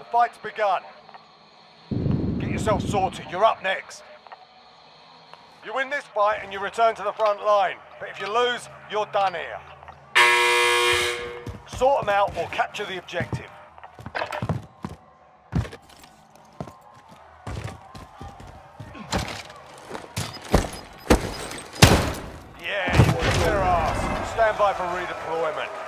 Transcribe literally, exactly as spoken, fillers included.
fight's begun. Get yourself sorted, you're up next. You win this fight and you return to the front line. But if you lose, you're done here. Sort them out or capture the objective. Yeah, you kicked their ass. Stand by for redeployment.